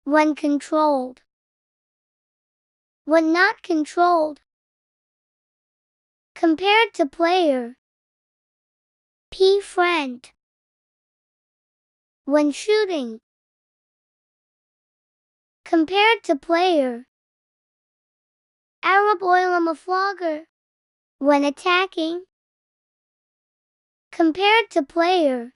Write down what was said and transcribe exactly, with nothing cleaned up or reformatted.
When controlled. When not controlled. Compared to player. P friend. When shooting. Compared to player. Arab oil flogger. When attacking. Compared to player.